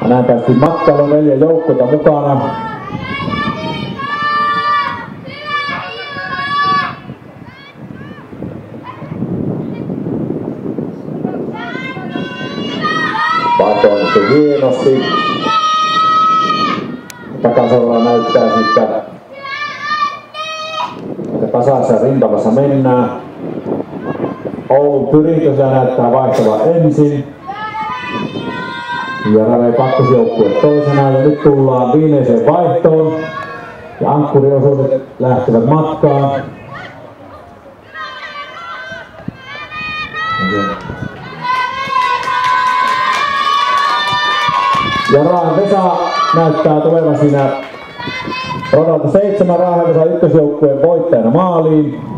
Näin päästiin matkailun 4 joukkuetta mukana. Vaihto onnistui hienosti. Takasoralla näyttää sitten, että tasaisessa rintamassa mennään. Oulun Pyritys näyttää vaihtava ensin. Ja Räve kakkosjoukkue toisena ja nyt tullaan viimeiseen vaihtoon. Ja ankkuriosuudet lähtevät matkaan. Ja Raahen Vesa näyttää tulevan siinä radalta 7 Raahen Vesa ykkösjoukkueen voittajana maaliin.